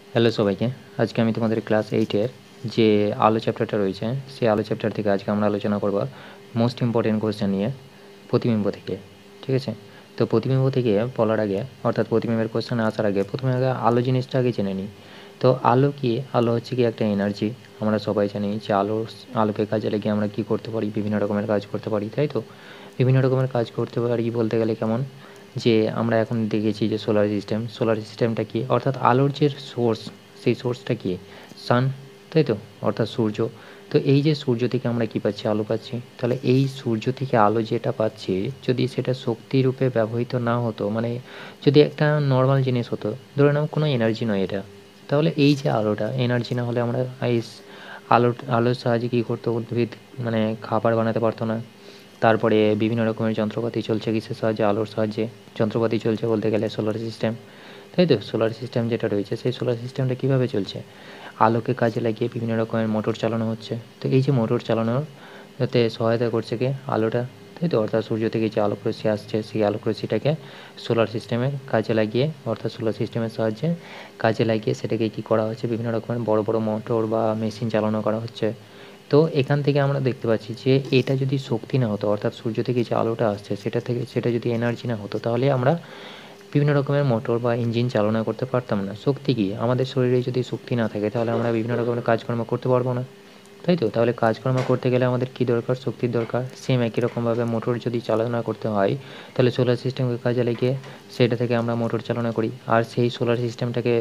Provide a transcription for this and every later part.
Hello সবাইকে। আজকে আমি তোমাদের ক্লাস 8 এর যে আলো চ্যাপ্টারটা রয়েছে সেই আলো চ্যাপ্টার থেকে আজকে আমরা আলোচনা করব মোস্ট ইম্পর্টেন্ট কোয়েশ্চেন নিয়ে প্রতিবিম্ব থেকে। ঠিক আছে, তো প্রতিবিম্ব থেকে বলার আগে অর্থাৎ প্রতিবিম্বের কোয়েশ্চেনে আসার আগে প্রথমে আগে আলো জিনিসটা আগে জেনে নিই। তো আলো কি? আলো হচ্ছে কি একটা এনার্জি। আমরা সবাই জানি যে আলোকে কাজে লাগিয়ে আমরা কি করতে পারি, বিভিন্ন রকমের কাজ করতে পারি, তাই তো? বিভিন্ন রকমের কাজ করতে পারি বলতে গেলে কেমন, যে আমরা এখন দেখেছি যে সোলার সিস্টেমটা কি, অর্থাৎ আলোর যে সোর্স, সেই সোর্সটা কি? সান, তাই তো? অর্থাৎ সূর্য। তো এই যে সূর্য থেকে আমরা কি পাচ্ছি? আলো পাচ্ছি। তাহলে এই সূর্য থেকে আলো যেটা পাচ্ছি, যদি সেটা শক্তি রূপে ব্যবহৃত না হতো, মানে যদি একটা নর্মাল জিনিস হতো, ধরে নাও কোনো এনার্জি নয় এটা, তাহলে এই যে আলোটা এনার্জি না হলে আমরা আলোর সাহায্যে কী করতো? উদ্ভিদ মানে খাবার বানাতে পারতো না। তারপরে বিভিন্ন রকমের যন্ত্রপাতি চলছে কিসের সাহায্যে? আলোর সাহায্যে। যন্ত্রপাতি চলছে বলতে গেলে সোলার সিস্টেম, তাই তো? সোলার সিস্টেম যেটা রয়েছে সেই সোলার সিস্টেমটা কীভাবে চলছে? আলোকে কাজে লাগিয়ে বিভিন্ন রকমের মোটর চালানো হচ্ছে। তো এই যে মোটর চালানোর যাতে সহায়তা করছে কে? আলোটা, তাই তো? অর্থাৎ সূর্য থেকে যে আলোক রশ্মি আসছে সেই আলোক রশ্মিটাকে সোলার সিস্টেমে কাজে লাগিয়ে, অর্থাৎ সোলার সিস্টেমের সাহায্যে কাজে লাগিয়ে সেটাকে কী করা হচ্ছে? বিভিন্ন রকমের বড় বড় মোটর বা মেশিন চালানো করা হচ্ছে। তো এখান থেকে আমরা দেখতে পাচ্ছি যে এটা যদি শক্তি না হতো, অর্থাৎ সূর্য থেকে যে আলোটা আসছে সেটা যদি এনার্জি না হতো, তাহলে আমরা বিভিন্ন রকমের মোটর বা ইঞ্জিন চালনা করতে পারতাম না। শক্তি কী? আমাদের শরীরে যদি শক্তি না থাকে তাহলে আমরা বিভিন্ন রকমের কাজকর্ম করতে পারবো না, তাই তো? তাহলে কাজকর্ম করতে গেলে আমাদের কী দরকার? শক্তির দরকার। সেম একই রকমভাবে মোটর যদি চালনা করতে হয়, তাহলে সোলার সিস্টেমকে কাজে লাগিয়ে সেটা থেকে আমরা মোটর চালনা করি। আর সেই সোলার সিস্টেমটাকে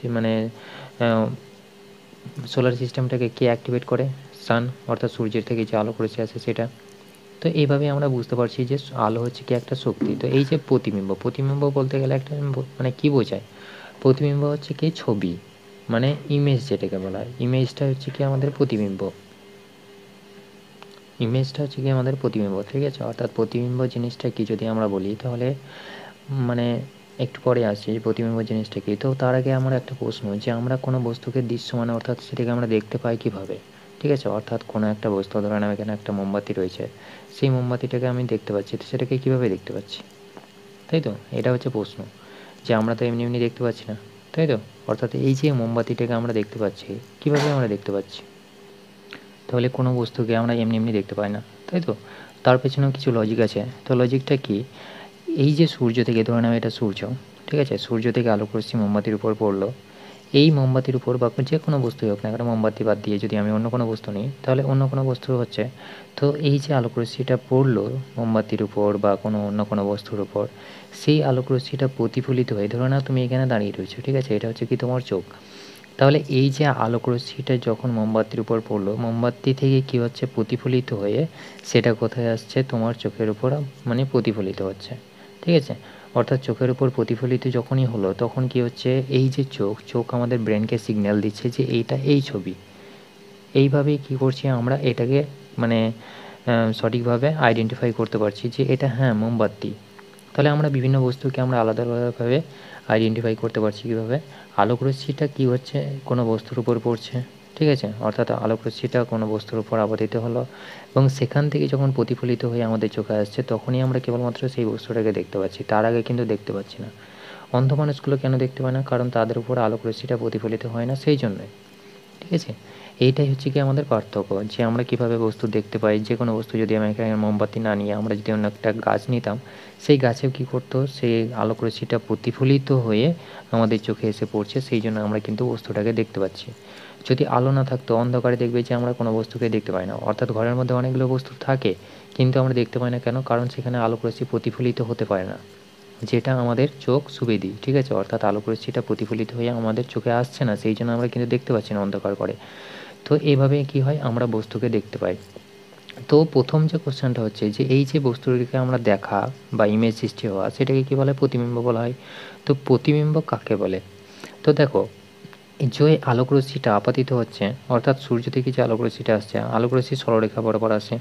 সোলার সিস্টেমটাকে কে অ্যাক্টিভেট করে? সান, অর্থাৎ সূর্যের থেকে যে আলোক রশ্মি আসে সেটা। তো এইভাবেই আমরা বুঝতে পারছি যে আলো হচ্ছে কি একটা শক্তি। তো এই যে প্রতিবিম্ব বলতে গেলে একটা মানে কী বোঝায়? প্রতিবিম্ব হচ্ছে কি? ছবি, মানে ইমেজ যেটাকে বলা হয়। ইমেজটা হচ্ছে কি? আমাদের প্রতিবিম্ব। ইমেজটা হচ্ছে কি? আমাদের প্রতিবিম্ব, ঠিক আছে? অর্থাৎ প্রতিবিম্ব জিনিসটা কি যদি আমরা বলি, তাহলে মানে একটু পরে আসছি যে প্রতিবিম্ব জিনিসটা কি। তো তার আগে আমার একটা প্রশ্ন, যে আমরা কোনো বস্তুকে দৃশ্যমান অর্থাৎ সেটাকে আমরা দেখতে পাই কীভাবে? ঠিক আছে, অর্থাৎ কোনো একটা বস্তু, ধরেন এখানে একটা মোমবাতি রয়েছে, সেই মোমবাতিটাকে আমি দেখতে পাচ্ছি, তো সেটাকে কীভাবে দেখতে পাচ্ছি? তাই তো? এটা হচ্ছে প্রশ্ন, যে আমরা তো এমনি এমনি দেখতে পাচ্ছি না, তাই তো? অর্থাৎ এই যে মোমবাতিটাকে আমরা দেখতে পাচ্ছি, কীভাবে আমরা দেখতে পাচ্ছি? তাহলে কোনো বস্তুকে আমরা এমনি এমনি দেখতে পাই না, তাই তো? তার পেছনেও কিছু লজিক আছে। তো লজিকটা কি? এই যে সূর্য থেকে, ধরে নাও এটা সূর্য, ঠিক আছে? সূর্য থেকে আলোক রশ্মি মোমবাতির উপর পড়লো। এই মোমবাতির উপর বা যে কোনো বস্তুই হোক না কেন, মোমবাতি বাদ দিয়ে যদি আমি অন্য কোনো বস্তু নিই, তাহলে অন্য কোনো বস্তু হচ্ছে, তো এই যে আলোক রশ্মিটা পড়লো মোমবাতির উপর বা কোনো অন্য কোনো বস্তুর উপর, সেই আলোক রশ্মিটা প্রতিফলিত হয়ে, ধরে নাও তুমি এখানে দাঁড়িয়ে রয়েছো, ঠিক আছে? এটা হচ্ছে কি? তোমার চোখ। তাহলে এই যে আলোক রশ্মিটা যখন মোমবাতির উপর পড়লো, মোমবাতি থেকে কী হচ্ছে? প্রতিফলিত হয়ে সেটা কোথায় আসছে? তোমার চোখের উপর মানে প্রতিফলিত হচ্ছে, ঠিক আছে? অর্থাৎ চোখের উপর প্রতিফলিত যখনই হলো, তখন কি হচ্ছে? এই যে চোখ আমাদের ব্রেনকে সিগন্যাল দিচ্ছে যে এইটা এই ছবি। এইভাবেই কী করছি আমরা? এটাকে মানে সঠিকভাবে আইডেন্টিফাই করতে পারছি যে এটা হ্যাঁ মোমবাতি। তাহলে আমরা বিভিন্ন বস্তুকে আমরা আলাদা আলাদাভাবে আইডেন্টিফাই করতে পারছি কীভাবে? আলোক রশ্মিটা কী হচ্ছে? কোনো বস্তুর উপর পড়ছে, ঠিক আছে? অর্থাৎ আলোক রশ্মিটা কোনো বস্তুর উপর আপতিত হলো এবং সেখান থেকে যখন প্রতিফলিত হয়ে আমাদের চোখে আসছে, তখনই আমরা কেবলমাত্র সেই বস্তুটাকে দেখতে পাচ্ছি, তার আগে কিন্তু দেখতে পাচ্ছি না। অন্ধ মানুষগুলো কেন দেখতে পায় না? কারণ তাদের উপর আলোক রশ্মিটা প্রতিফলিত হয় না, সেই জন্যই, ঠিক আছে? এইটাই হচ্ছে কি আমাদের পার্থক্য, যে আমরা কীভাবে বস্তু দেখতে পাই। যে কোনো বস্তু যদি আমি এখানে মোমবাতি না নিয়ে আমরা যদি অন্য একটা গাছ নিতাম, সেই গাছেও কী করতো? সেই আলোক রশ্মিটা প্রতিফলিত হয়ে আমাদের চোখে এসে পড়ছে, সেই জন্য আমরা কিন্তু বস্তুটাকে দেখতে পাচ্ছি। যদি আলো না থাকতো, অন্ধকারে দেখবে যে আমরা কোনো বস্তুকে দেখতে পাই না। অর্থাৎ ঘরের মধ্যে অনেকগুলো বস্তু থাকে কিন্তু আমরা দেখতে পাই না কেন? কারণ সেখানে আলোক রশ্মি প্রতিফলিত হতে পারে না, যেটা আমাদের চোখ সুবিধি, ঠিক আছে? অর্থাৎ আলোক রশ্মিটা প্রতিফলিত হয়ে আমাদের চোখে আসছে না, সেই জন্য আমরা কিন্তু দেখতে পাচ্ছি না অন্ধকার করে। তো এভাবে কী হয়? আমরা বস্তুকে দেখতে পাই। তো প্রথম যে কোশ্চেনটা হচ্ছে যে এই যে বস্তুটিকে আমরা দেখা বা ইমেজ সৃষ্টি হওয়া, সেটাকে কী বলা হয়? প্রতিবিম্ব বলা হয়। তো প্রতিবিম্ব কাকে বলে? তো দেখো, যে আলোক রশ্মিটা আপাতিত হচ্ছে, অর্থাৎ সূর্য থেকে যে আলোক রশ্মিটা আসছে, আলোক রশ্মি সরলরেখা বরাবর আসে।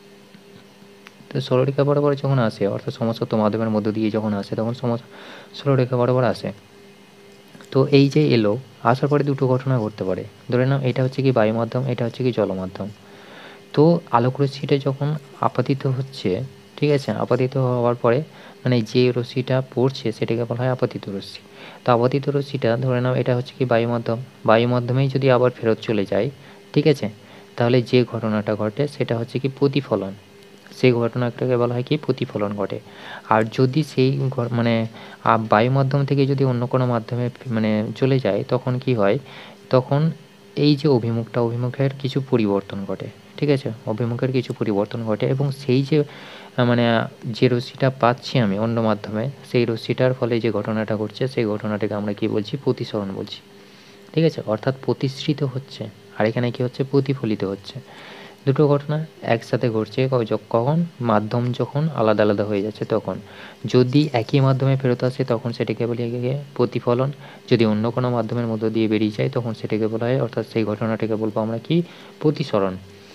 তো সরলরেখা বরাবর যখন আসে, অর্থাৎ সমসত্ব মাধ্যমের মধ্য দিয়ে যখন আসে, তখন সরলরেখা বরাবর আসে। তো এই যে এলো, আসার পরে দুটো ঘটনা ঘটতে পারে। ধরে নাও এটা হচ্ছে কি বায়ু মাধ্যম, এটা হচ্ছে কি জল মাধ্যম। তো আলোক রশ্মিটা যখন আপাতিত হচ্ছে, ঠিক আছে? আপতিত হওয়ার পরে মানে যে রশ্মিটা পড়ছে সেটাকে বলা হয় আপতিত রশ্মি। তো আপতিত রশ্মিটা ধরে নাও এটা হচ্ছে কি বায়ুমাধ্যম, বায়ুমাধ্যমেই যদি আবার ফেরত চলে যায়, ঠিক আছে? তাহলে যে ঘটনাটা ঘটে সেটা হচ্ছে কি প্রতিফলন। সেই ঘটনাটাকে বলা হয় কি প্রতিফলন ঘটে। আর যদি সেই মানে বায়ুমাধ্যম থেকে যদি অন্য কোনো মাধ্যমে মানে চলে যায় তখন কি হয়? তখন এই যে অভিমুখের কিছু পরিবর্তন ঘটে, ঠিক আছে? অভিমুখের কিছু পরিবর্তন ঘটে এবং সেই যে মানে যে রশ্মিটা পাচ্ছি আমি অন্য মাধ্যমে, সেই রশ্মিটার ফলে যে ঘটনাটা ঘটছে সেই ঘটনাটাকে আমরা কি বলছি? প্রতিসরণ বলছি। ঠিক আছে? অর্থাৎ প্রতিসৃত হচ্ছে। আর এখানে কি হচ্ছে? প্রতিফলিত হচ্ছে। দুটো ঘটনা একসাথে ঘটছে কখন? মাধ্যম যখন আলাদা আলাদা হয়ে যাচ্ছে তখন। যদি একই মাধ্যমে ফেরত আসে তখন সেটাকে বলি গিয়ে প্রতিফলন। যদি অন্য কোনো মাধ্যমের মধ্য দিয়ে বেরিয়ে যায় তখন সেটাকে বলা হয়, অর্থাৎ সেই ঘটনাটাকে বলবো আমরা কি? প্রতিসরণ।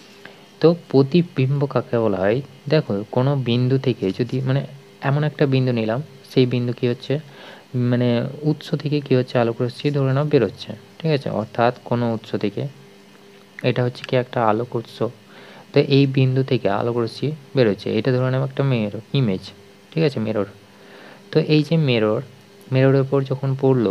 তো প্রতিবিম্ব কাকে বলা হয়? দেখো কোনো বিন্দু থেকে যদি মানে এমন একটা বিন্দু নিলাম, সেই বিন্দু কি হচ্ছে? মানে উৎস থেকে কি হচ্ছে? আলোক রশ্মি ধরে নাও বেরোচ্ছে। ঠিক আছে? অর্থাৎ কোনো উৎস থেকে এটা হচ্ছে কি একটা আলোক উৎস। তো এই বিন্দু থেকে আলোক রশ্মি বেরোচ্ছে। এটা ধরে নাও একটা ইমেজ। ঠিক আছে? মিরর। তো এই যে মিররের উপর যখন পড়লো,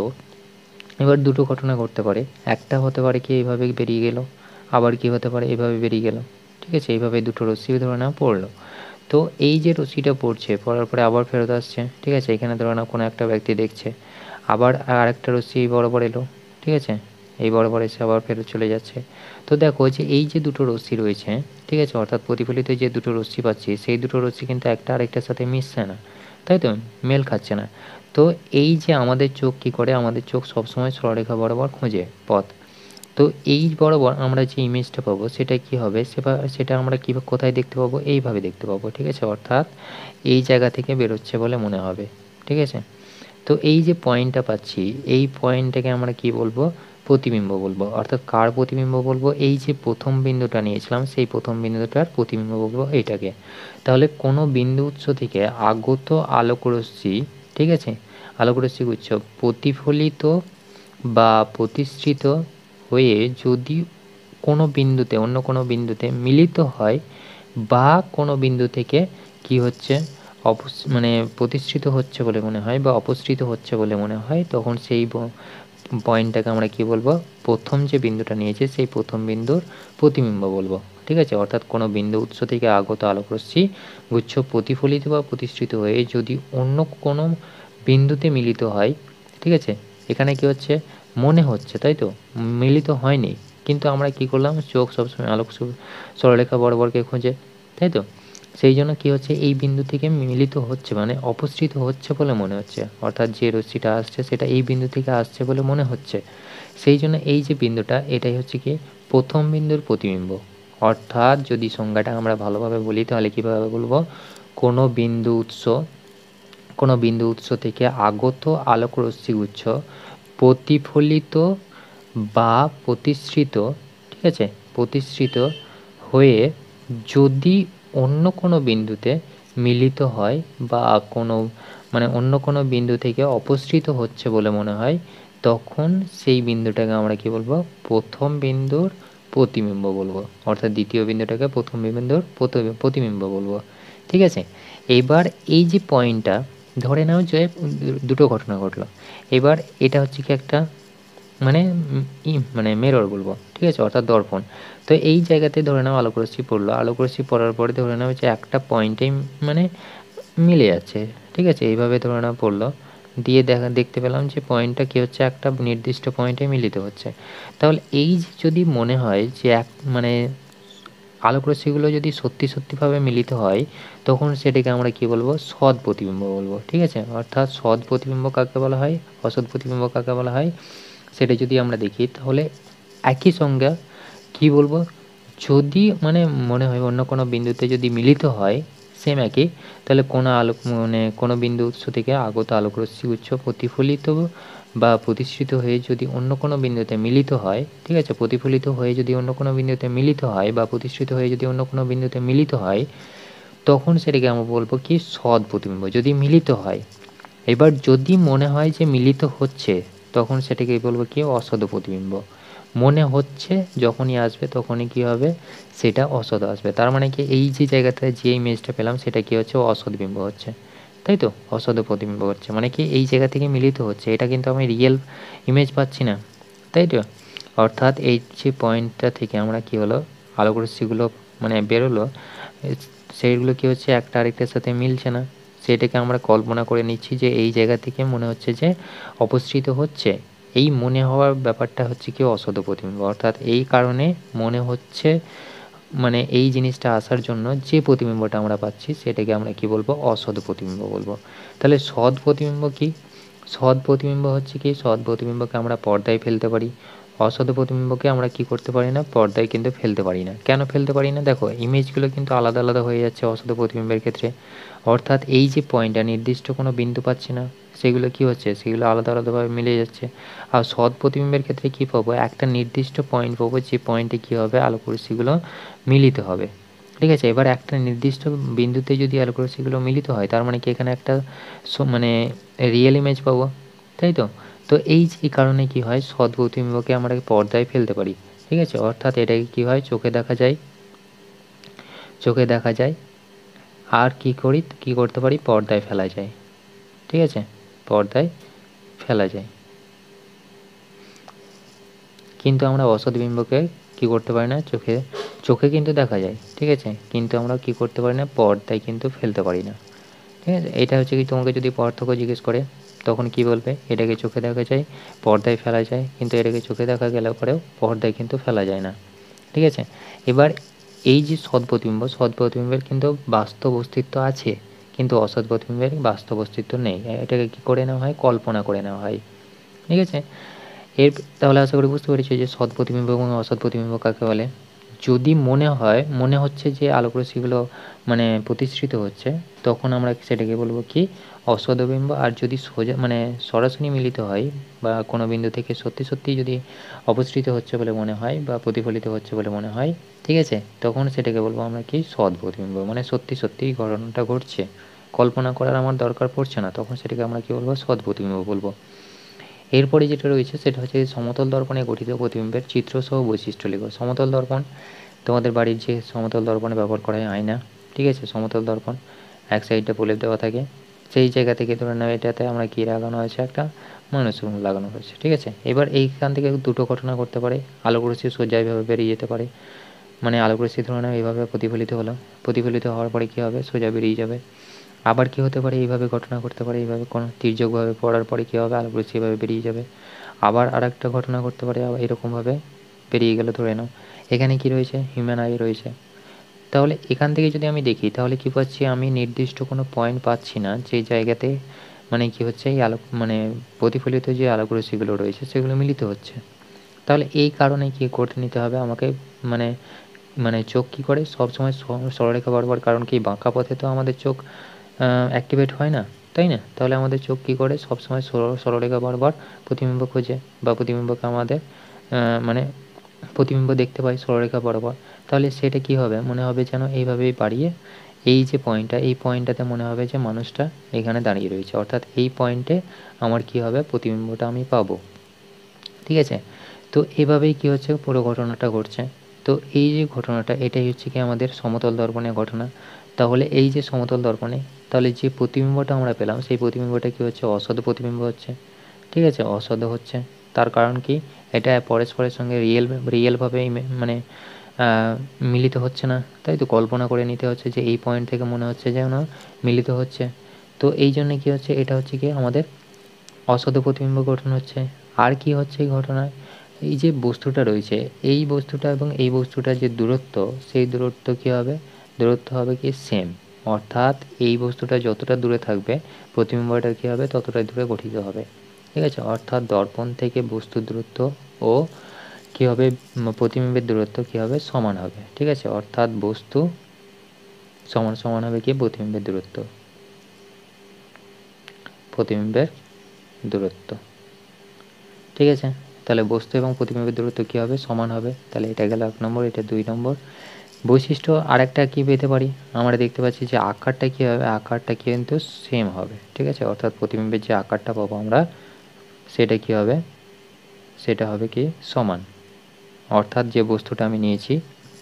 এবার দুটো ঘটনা ঘটতে পারে। একটা হতে পারে কি এইভাবে বেরিয়ে গেল, আবার কি হতে পারে এভাবে বেরিয়ে গেল। ঠিক আছে? এইভাবে দুটো রশ্মি ধরে নাও পড়লো। তো এই যে রশ্মিটা পড়ছে, পড়ার পরে আবার ফেরত আসছে। ঠিক আছে? এখানে ধরে নাও কোনো একটা ব্যক্তি দেখছে। আবার আরেকটা রশ্মি এই বরাবর এলো। ঠিক আছে? এই বরাবর এসে আবার ফেরত চলে যাচ্ছে। তো দেখো যে এই যে দুটো রশ্মি রয়েছে, ঠিক আছে? অর্থাৎ প্রতিফলিত যে দুটো রশ্মি পাচ্ছি, সেই দুটো রশ্মি কিন্তু একটা আরেকটার সাথে মিশছে না। তাই তো? মেল খাচ্ছে না। তো এই যে আমাদের চোখ কী করে? আমাদের চোখ সবসময় সরলরেখা বরাবর খোঁজে পথ। তো এই বরাবর আমরা যে ইমেজটা পাবো সেটা কি হবে? সেটা আমরা কোথায় দেখতে পাবো? এইভাবে দেখতে পাবো। ঠিক আছে? অর্থাৎ এই জায়গা থেকে বেরোচ্ছে বলে মনে হবে। ঠিক আছে? তো এই যে পয়েন্টটা পাচ্ছি, এই পয়েন্টটাকে আমরা কি বলবো? প্রতিবিম্ব বলবো। অর্থাৎ কার প্রতিবিম্ব বলবো? এই যে প্রথম বিন্দুটা নিয়েছিলাম সেই প্রথম বিন্দুটার প্রতিবিম্ব বলবো এইটাকে। তাহলে কোনো বিন্দু উৎস থেকে আগত আলোকরশ্মি, ঠিক আছে? আলোকরশ্মি গুচ্ছ প্রতিফলিত বা প্রতিসৃত হয়ে যদি কোনো বিন্দুতে অন্য কোনো বিন্দুতে মিলিত হয় বা কোনো বিন্দু থেকে কি হচ্ছে? মানে প্রতিসৃত হচ্ছে বলে মনে হয় বা অপসৃত হচ্ছে বলে মনে হয়, তখন সেই পয়েন্টটাকে আমরা কি বলবো? প্রথম যে বিন্দুটা নিয়েছি সেই প্রথম বিন্দুর প্রতিবিম্ব বলবো। ঠিক আছে? অর্থাৎ কোনো বিন্দু উৎস থেকে আগত আলোকরশ্মি গুচ্ছ প্রতিফলিত বা প্রতিসৃত হয়ে যদি অন্য কোনো বিন্দুতে মিলিত হয়, ঠিক আছে? এখানে কি হচ্ছে? মনে হচ্ছে, তাই তো? মিলিত হয়নি। কিন্তু আমরা কি করলাম? চোখ সবসময় আলোক সরলরেখা বরাবরকে খোঁজে, তাই তো? সেই জন্য কি হচ্ছে? এই বিন্দু থেকে মিলিত হচ্ছে মানে অপসৃত হচ্ছে বলে মনে হচ্ছে। অর্থাৎ যে রশ্মিটা আসছে সেটা এই বিন্দু থেকে আসছে বলে মনে হচ্ছে। সেই জন্য এই যে বিন্দুটা এটাই হচ্ছে কি প্রথম বিন্দুর প্রতিবিম্ব। অর্থাৎ যদি সংজ্ঞাটা আমরা ভালোভাবে বলি তাহলে কীভাবে বলবো? কোনো বিন্দু উৎস থেকে আগত আলোক রশ্মিগুচ্ছ প্রতিফলিত বা প্রতিসৃত, ঠিক আছে? প্রতিসৃত হয়ে যদি অন্য কোনো বিন্দুতে মিলিত হয় বা কোনো মানে অন্য কোনো বিন্দু থেকে অপসৃত হচ্ছে বলে মনে হয়, তখন সেই বিন্দুটাকে আমরা কি বলবো? প্রথম বিন্দুর প্রতিবিম্ব বলবো। অর্থাৎ দ্বিতীয় বিন্দুটাকে প্রথম বিন্দুর প্রতিবিম্ব বলবো। ঠিক আছে? এবার এই যে পয়েন্টটা ধরে নাও যে দুটো ঘটনা ঘটলো। এবার এটা হচ্ছে কি একটা মানে মানে মিরর বলবো। ঠিক আছে? অর্থাৎ দর্পণ। তো এই জায়গাতে ধরে নাও আলোক রশ্মি পড়লো। আলোক রশ্মি পড়ার পরে ধরে নাও যে একটা পয়েন্টেই মানে মিলে যাচ্ছে। ঠিক আছে? এইভাবে ধরে নাও পড়লো। দিয়ে দেখতে পেলাম যে পয়েন্টটা কি হচ্ছে? একটা নির্দিষ্ট পয়েন্টে মিলিত হচ্ছে। তাহলে এই যে যদি মনে হয় যে মানে আলোক রশ্মিগুলো যদি সত্যিভাবে মিলিত হয় তখন সেটাকে আমরা কি বলবো? সৎ প্রতিবিম্ব বলবো। ঠিক আছে? অর্থাৎ সৎ প্রতিবিম্ব কাকে বলা হয়? অসৎ প্রতিবিম্ব কাকে বলা হয়? সেটা যদি আমরা দেখি তাহলে একই সংজ্ঞা। কি বলবো? যদি মানে মনে হয় অন্য কোনো বিন্দুতে যদি মিলিত হয় সেম একই, তাহলে কোনো আলোক মানে কোনো বিন্দু উৎস থেকে আগত আলোক রশ্মিগুচ্ছ প্রতিফলিত বা প্রতিসৃত হয়ে যদি অন্য কোনো বিন্দুতে মিলিত হয়, ঠিক আছে? প্রতিফলিত হয়ে যদি অন্য কোনো বিন্দুতে মিলিত হয় বা প্রতিসৃত হয়ে যদি অন্য কোনো বিন্দুতে মিলিত হয়, তখন সেটাকে আমরা বলবো কি? সৎ প্রতিবিম্ব। যদি মিলিত হয়। এবার যদি মনে হয় যে মিলিত হচ্ছে তখন সেটাকে বলবো কি? অসৎ প্রতিবিম্ব মনে হচ্ছে যখনই আসবে তখনই কী হবে, সেটা অসৎ আসবে। তার মানে কি, এই যে জায়গাটায় যে ইমেজটা পেলাম সেটা কী হচ্ছে, অসৎ বিম্ব হচ্ছে, তাই তো? অসৎ প্রতিবিম্ব হচ্ছে মানে কি, এই জায়গা থেকে মিলিত হচ্ছে, এটা কিন্তু আমি রিয়েল ইমেজ পাচ্ছি না, তাই তো? অর্থাৎ এই যে পয়েন্টটা থেকে আমরা কী হলো, আলোক রশ্মিগুলো মানে বেরোলো, সেইগুলো কী হচ্ছে, একটা আরেকটার সাথে মিলছে না, সেটাকে আমরা কল্পনা করে নিচ্ছি যে এই জায়গা থেকে মনে হচ্ছে যে অপসৃত হচ্ছে। এই মনে হওয়ার ব্যাপারটা হচ্ছে কি অসৎ প্রতিবিম্ব। অর্থাৎ এই কারণে মনে হচ্ছে, মানে এই জিনিসটা আসার জন্য যে প্রতিবিম্বটা আমরা পাচ্ছি সেটাকে আমরা কি বলবো, অসৎ প্রতিবিম্ব বলবো। তাহলে সৎ প্রতিবিম্ব কি? সৎ প্রতিবিম্ব হচ্ছে কি, সৎ প্রতিবিম্বকে আমরা পর্দায় ফেলতে পারি, অসৎ প্রতিবিম্বকে আমরা কি করতে পারি না, পর্দায় কিন্তু ফেলতে পারি না। কেন ফেলতে পারি না? দেখো, ইমেজগুলো কিন্তু আলাদা আলাদা হয়ে যাচ্ছে অসৎ প্রতিবিম্বের ক্ষেত্রে। অর্থাৎ এই যে পয়েন্টটা, নির্দিষ্ট কোনো বিন্দু পাচ্ছি না, সেগুলো কি হচ্ছে, সেগুলো আলাদা আলাদাভাবে মিলে যাচ্ছে। আর সৎ প্রতিবিম্বের ক্ষেত্রে কী পাবো, একটা নির্দিষ্ট পয়েন্ট পাবো, যে পয়েন্টে কী হবে, আলোক রশ্মিগুলো মিলিত হবে। ঠিক আছে, এবার একটা নির্দিষ্ট বিন্দুতে যদি আলোক রশ্মিগুলো মিলিত হয়, তার মানে কি এখানে একটা মানে রিয়েল ইমেজ পাবো, তাই তো? তো এই যে কারণে কি হয়, সৎ প্রতিবিম্বকে আমরা পর্দায় ফেলতে পারি। ঠিক আছে, অর্থাৎ এটাকে কি হয়, চোখে দেখা যায়, চোখে দেখা যায়। আর কি করতে পারি, পর্দায় ফেলা যায়। ঠিক আছে, পর্দায় ফেলা যায়। কিন্তু আমরা অসৎ বিম্বকে কী করতে পারি না, চোখে কিন্তু দেখা যায়, ঠিক আছে, কিন্তু আমরা কী করতে পারি না, পর্দায় কিন্তু ফেলতে পারি না। ঠিক আছে, এটা হচ্ছে কি, তোমাকে যদি পার্থক্য জিজ্ঞেস করে তখন কি বলবে, এটাকে চোখে দেখা যায়, পর্দায় ফেলা যায়, কিন্তু এটাকে চোখে দেখা গেলে পরেও পর্দায় কিন্তু ফেলা যায় না। ঠিক আছে, এবার এই যে সৎ প্রতিবিম্বের কিন্তু বাস্তব অস্তিত্ব আছে, কিন্তু অসৎ প্রতিবিম্বের বাস্তব অস্তিত্ব নেই। এটাকে কী করে নেওয়া হয়, কল্পনা করে নেওয়া হয়। ঠিক আছে, তাহলে আশা করি বুঝতে পেরেছি যে সৎ প্রতিবিম্ব এবং অসৎ প্রতিবিম্ব কাকে বলে। যদি মনে হচ্ছে যে আলোক রশ্মিগুলো মানে প্রতিসৃত হচ্ছে, তখন আমরা সেটাকে বলবো কি, অসৎ বিম্ব। আর যদি সোজা মানে সরাসরি মিলিত হয় বা কোনো বিন্দু থেকে সত্যি সত্যি যদি অপসৃত হচ্ছে বলে মনে হয় বা প্রতিফলিত হচ্ছে বলে মনে হয়, ঠিক আছে, তখন সেটাকে বলবো আমরা কি, সৎ প্রতিবিম্ব। মানে সত্যি সত্যিই ঘটনাটা ঘটছে, কল্পনা করার আমার দরকার পড়ছে না, তখন সেটাকে আমরা কি বলবো, সৎ প্রতিবিম্ব বলবো। এরপরে যেটা রয়েছে সেটা হচ্ছে সমতল দর্পণে গঠিত প্রতিবিম্বের চিত্রসহ বৈশিষ্ট্য লেখো। সমতল দর্পণ, তোমাদের বাড়ির যে সমতল দর্পণে ব্যবহার করা হয় আয়না, ঠিক আছে, সমতল দর্পণ, এক সাইডটা প্রলেপ দেওয়া থাকে, সেই জায়গা থেকে ধরে নাও এটাতে আমরা কী লাগানো হয়েছে, একটা মানুষের মুখ লাগানো হয়েছে। ঠিক আছে, এবার এইখান থেকে দুটো ঘটনা ঘটতে পারে, আলোক রশ্মি সোজা এইভাবে বেরিয়ে যেতে পারে, মানে আলোক রশ্মি ধরে নাও এইভাবে প্রতিফলিত হলো, প্রতিফলিত হওয়ার পরে কী হবে, সোজা বেরিয়ে যাবে। আবার কী হতে পারে, এইভাবে ঘটনা ঘটতে পারে, এইভাবে কোনো তির্যকভাবে পড়ার পরে কী হবে, আলোক রশ্মি এভাবে বেরিয়ে যাবে। আবার আরেকটা ঘটনা ঘটতে পারে, আবার এরকমভাবে বেরিয়ে গেল ধরে নাও। এখানে কি রয়েছে, হিউম্যান আই রয়েছে। তাহলে এখান থেকে যদি আমি দেখি তাহলে কী পাচ্ছি, আমি নির্দিষ্ট কোনো পয়েন্ট পাচ্ছি না যে জায়গাতে মানে কী হচ্ছে, এই আলোক মানে প্রতিফলিত যে আলোক রশ্মিগুলো রয়েছে সেগুলো মিলিত হচ্ছে। তাহলে এই কারণে কী করতে নিতে হবে আমাকে, মানে মানে চোখ কী করে সবসময় সরলরেখা বরাবর, কারণ কি বাঁকা পথে তো আমাদের চোখ অ্যাক্টিভেট হয় না, তাই না? তাহলে আমাদের চোখ কী করে সবসময় সরলরেখা বরাবর প্রতিবিম্ব খোঁজে, বা প্রতিবিম্বকে আমাদের মানে প্রতিবিম্ব দেখতে পাই সরলরেখা বরাবর। তাহলে সেটা কী হবে, মনে হবে যেন এইভাবেই বাড়িয়ে এই যে পয়েন্টটা, এই পয়েন্টটাতে মনে হবে যে মানুষটা এখানে দাঁড়িয়ে রয়েছে, অর্থাৎ এই পয়েন্টে আমার কী হবে, প্রতিবিম্বটা আমি পাবো। ঠিক আছে, তো এভাবেই কী হচ্ছে, পুরো ঘটনাটা ঘটছে। তো এই যে ঘটনাটা, এটাই হচ্ছে কি আমাদের সমতল দর্পণের ঘটনা। তাহলে এই যে সমতল দর্পণে, তাহলে যে প্রতিবিম্বটা আমরা পেলাম সেই প্রতিবিম্বটা কী হচ্ছে, অসৎ প্রতিবিম্ব হচ্ছে। ঠিক আছে, অসৎ হচ্ছে। তার কারণ কি, এটা পরস্পরের সঙ্গে রিয়েলভাবে মানে মিলিত হচ্ছে না, তাই তো? কল্পনা করে নিতে হচ্ছে যে এই পয়েন্ট থেকে মনে হচ্ছে যেন মিলিত হচ্ছে। তো এই জন্যে কী হচ্ছে, এটা হচ্ছে কি আমাদের অসৎ প্রতিবিম্ব গঠন হচ্ছে। আর কি হচ্ছে এই ঘটনায়, এই যে বস্তুটা রয়েছে, এই বস্তুটা এবং এই বস্তুটার যে দূরত্ব, সেই দূরত্ব কী হবে, দূরত্ব হবে কি সেম। অর্থাৎ এই বস্তুটা যতটা দূরে থাকবে প্রতিবিম্বটা কী হবে, ততটাই দূরে গঠিত হবে। ঠিক আছে, অর্থাৎ দর্পণ থেকে বস্তুর দূরত্ব ও কী হবে, প্রতিবিম্বের দূরত্ব কী হবে, সমান হবে। ঠিক আছে, অর্থাৎ বস্তু সমান সমান হবে কি, প্রতিবিম্বের দূরত্ব, প্রতিবিম্বের দূরত্ব। ঠিক আছে, তাহলে বস্তু এবং প্রতিবিম্বের দূরত্ব কী হবে, সমান হবে। তাহলে এটা গেল 1 নম্বর, এটা 2 নম্বর। বৈশিষ্ট্য আরেকটা কী পেতে পারি, আমরা দেখতে পাচ্ছি যে আকারটা কী হবে, আকারটা কিন্তু সেম হবে। ঠিক আছে, অর্থাৎ প্রতিবিম্বের যে আকারটা পাবো আমরা, সেটা কী হবে, সেটা হবে কি সমান। অর্থাৎ যে বস্তুটা আমি নিয়েছি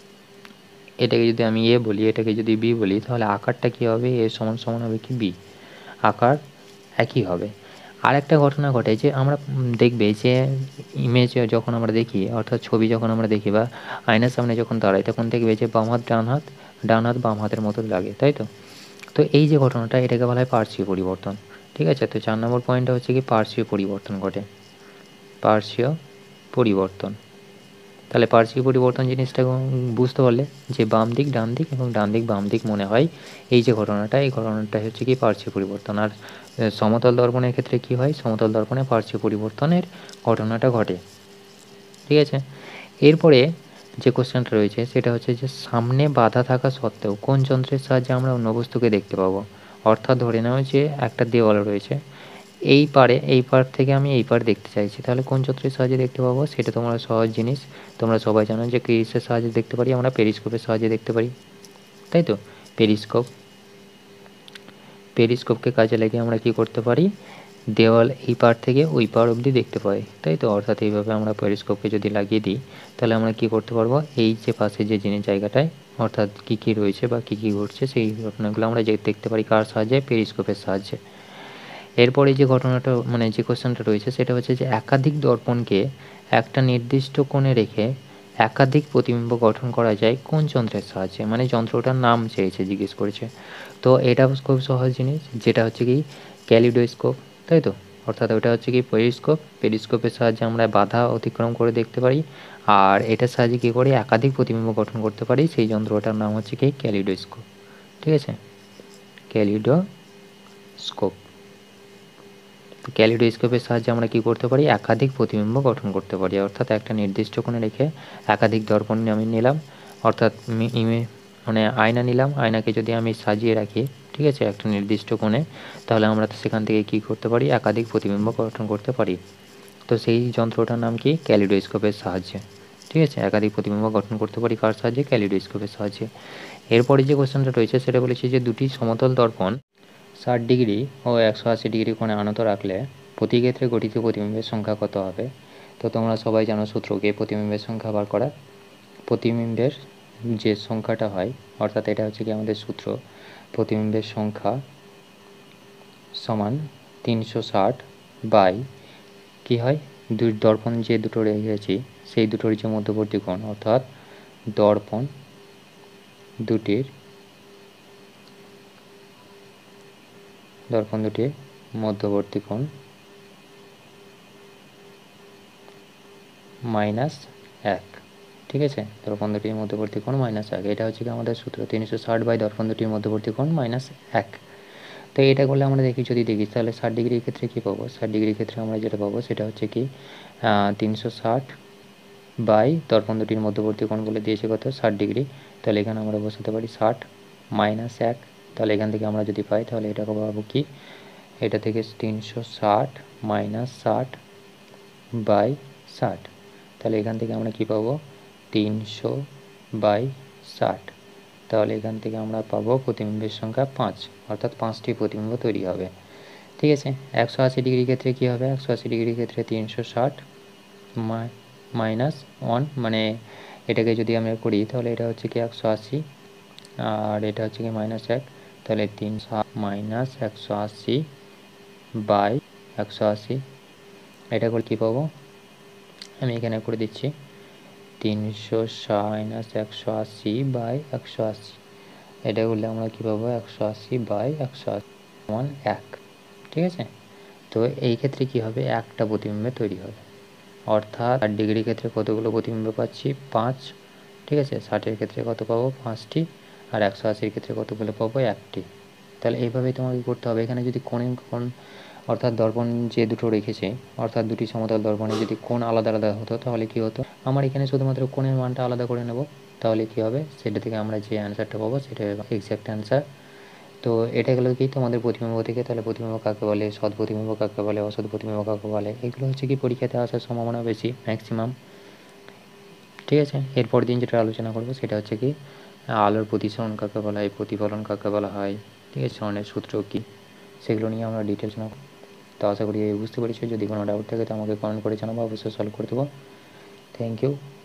এটাকে যদি আমি এ বলি, এটাকে যদি বি বলি, তাহলে আকারটা কী হবে? এ সমান সমান হবে কি বি, আকার একই হবে। আর একটা ঘটনা ঘটে যে আমরা দেখবে যে ইমেজ যখন আমরা দেখি, অর্থাৎ ছবি যখন আমরা দেখি বা আয়নার সামনে যখন দাঁড়াই, তখন দেখবে যে বাম হাত ডান হাত, ডান হাত বাম হাতের মতো লাগে, তাই তো? তো এই যে ঘটনাটা, এটাকে বলা হয় পার্শ্বীয় পরিবর্তন। ঠিক আছে, তো 4 নম্বর পয়েন্টটা হচ্ছে কি পার্শ্বীয় পরিবর্তন ঘটে, পার্শ্বীয় পরিবর্তন। তাহলে পার্শ্বীয় পরিবর্তন জিনিসটা বুঝতে পারলে যে বাম দিক ডান দিক এবং ডান দিক বাম দিক মনে হয়, এই যে ঘটনাটা, এই ঘটনাটা হচ্ছে কি পার্শ্বীয় পরিবর্তন। আর সমতল দর্পণের ক্ষেত্রে কি হয়? সমতল দর্পণে পার্শ্বীয় পরিবর্তনের ঘটনাটা ঘটে। ঠিক আছে, এরপরে যে কোশ্চেনটা রয়েছে সেটা হচ্ছে যে সামনে বাধা থাকা সত্ত্বেও কোন যন্ত্রের সাহায্যে আমরা অন্য বস্তুকে দেখতে পাবো? অর্থাৎ ধরে নাও যে একটা দেওয়াল রয়েছে, এই পারে, এই পার থেকে আমি এই পার দেখতে চাইছি, তাহলে কোন যন্ত্রের সাহায্যে দেখতে পাবো? সেটা তোমরা সহজ জিনিস, তোমরা সবাই জানো যে কিসের সাহায্যে দেখতে পারি? আমরা পেরিস্কোপের সাহায্যে দেখতে পারি, তাই তো? পেরিস্কোপ, পেরিস্কোপকে কাজে লাগিয়ে আমরা কি করতে পারি? দেওয়াল এই পার থেকে ওই পার অবধি দেখতে পাই, তাই তো? অর্থাৎ এইভাবে আমরা পেরিস্কোপকে যদি লাগিয়ে দিই, তাহলে আমরা কি করতে পারবো? এই যে পাশে যে জিনিস জায়গাটায়, অর্থাৎ কী কী রয়েছে বা কী কী ঘটছে সেই ঘটনাগুলো আমরা দেখতে পারি কার সাহায্যে? পেরিস্কোপের সাহায্যে। এরপরে যে ঘটনাটা মানে যে কোশ্চেনটা রয়েছে সেটা হচ্ছে যে একাধিক দর্পণকে একটা নির্দিষ্ট কোণে রেখে একাধিক প্রতিবিম্ব গঠন করা যায় কোন যন্ত্রের সাহায্যে? মানে যন্ত্রটার নাম চেয়েছে, জিজ্ঞেস করেছে। তো এটা খুব সহজ জিনিস, যেটা হচ্ছে কি ক্যালিডোস্কোপ, তাই তো? অর্থাৎ ওটা হচ্ছে কি পেরিস্কোপ, পেরিস্কোপের সাহায্যে আমরা বাধা অতিক্রম করে দেখতে পারি, আর এটার সাহায্যে কী করে একাধিক প্রতিবিম্ব গঠন করতে পারি, সেই যন্ত্রটার নাম হচ্ছে কি ক্যালিডোস্কোপ। ঠিক আছে, ক্যালিডোস্কোপ। তো ক্যালিডোস্কোপের সাহায্যে আমরা কী করতে পারি? একাধিক প্রতিবিম্ব গঠন করতে পারি, অর্থাৎ একটা নির্দিষ্ট কোণে রেখে একাধিক দর্পণ আমি নিলাম, অর্থাৎ মানে আয়না নিলাম, আয়নাকে যদি আমি সাজিয়ে রাখি, ঠিক আছে, একটা নির্দিষ্ট কোণে, তাহলে আমরা সেখান থেকে কী করতে পারি? একাধিক প্রতিবিম্ব গঠন করতে পারি। তো সেই যন্ত্রটার নাম কি? ক্যালিডোস্কোপের সাহায্যে। ঠিক আছে, একাধিক প্রতিবিম্ব গঠন করতে পারি কার সাহায্যে? ক্যালিডোস্কোপের সাহায্যে। এরপরে যে কোশ্চেনটা রয়েছে সেটা বলেছি যে দুটি সমতল দর্পণ 60 ডিগ্রি ও 180 ডিগ্রি কোণে আনত রাখলে প্রতি ক্ষেত্রে গঠিত প্রতিবিম্বের সংখ্যা কত হবে? তো তোমরা সবাই জানো সূত্রকে, প্রতিবিম্বের সংখ্যা বার করা। প্রতিবিম্বের যে সংখ্যাটা হয়, অর্থাৎ এটা হচ্ছে কি আমাদের সূত্র, প্রতিবিম্বের সংখ্যা সমান 360 বাই কী হয়? দুই দর্পণ যে দুটো রেখেছি সেই দুটোর যে মধ্যবর্তী কোণ, অর্থাৎ দর্পণ দুটির মধ্যবর্তী কোণ -1। ঠিক আছে, দর্পণ দুটির মধ্যবর্তী কোণ -1, এটা হচ্ছে কি আমাদের সূত্র, 360 বাই দর্পণ দুটির মধ্যবর্তী কোণ -1। তো এটা করলে আমরা যদি দেখি তাহলে 60 ডিগ্রির ক্ষেত্রে কী পাবো? 60 ডিগ্রির ক্ষেত্রে আমরা যেটা পাবো সেটা হচ্ছে কি 360 বাই দর্পণ দুটির মধ্যবর্তী কোণ বলে দিয়েছে কত? 60 ডিগ্রি। তাহলে এখানে আমরা বসাতে পারি 60 -1। তাহলে এখান থেকে আমরা যদি পাই তাহলে এটাকে পাবো কি, এটা থেকে 360 -60 বাই 60, তাহলে এখান থেকে আমরা কি পাবো? 300/60। তাহলে এখান থেকে আমরা পাবো প্রতিবিম্বের সংখ্যা 5, অর্থাৎ 5টি প্রতিবিম্ব তৈরি হবে। ঠিক আছে, 180 ডিগ্রির ক্ষেত্রে কী হবে? 180 ডিগ্রির ক্ষেত্রে 360 -1, মানে এটাকে যদি আমরা করি তাহলে এটা হচ্ছে কি 180, আর এটা হচ্ছে কি -1, তাহলে 360 -180/180, এটা করে কী পাবো? আমি এখানে করে দিচ্ছি 360 -180/180, এটা করলে আমরা কী পাবো? 180/180 সমান 1। ঠিক আছে, তো এই ক্ষেত্রে কী হবে? একটা প্রতিবিম্ব তৈরি হবে, অর্থাৎ 60 ডিগ্রির ক্ষেত্রে কতগুলো প্রতিবিম্ব পাচ্ছি? 5। ঠিক আছে, 60-এর ক্ষেত্রে কত পাবো? 5টি, আর 180-র ক্ষেত্রে কতগুলো পাবো? 1টি। তাহলে এইভাবেই তোমাকে করতে হবে। এখানে যদি কোণ অর্থাৎ দর্পণ যে দুটো রেখেছে, অর্থাৎ দুটি সমতল দর্পণে যদি কোণ আলাদা আলাদা হতো তাহলে কী হতো? আমার এখানে শুধুমাত্র কোণের মানটা আলাদা করে নেব, তাহলে কী হবে? সেটা থেকে আমরা যে অ্যান্সারটা পাবো সেটা এক্স্যাক্ট অ্যান্সার। তো এটা গেলো কি তোমাদের প্রতিবিম্ব থেকে। তাহলে প্রতিবিম্ব কাকে বলে, সৎ প্রতিবিম্ব কাকে বলে, অসৎ প্রতিবিম্ব কাকে বলে, এগুলো হচ্ছে কি পরীক্ষাতে আসার সম্ভাবনা বেশি, ম্যাক্সিমাম। ঠিক আছে, এরপর দিন যেটা আলোচনা করবো সেটা হচ্ছে কি আলোর প্রতিসরণ কাকে বলা হয়, প্রতিফলন কাকে বলা হয়, ঠিক আছে, সরণের সূত্র কী, সেগুলো নিয়ে আমরা ডিটেলস জানাবো। তো আশা করি বুঝতে পেরেছো। যদি কোনো ডাউট থাকে তো আমাকে কমেন্ট করে জানাবো, অবশ্যই সলভ করে দেবো। Thank you.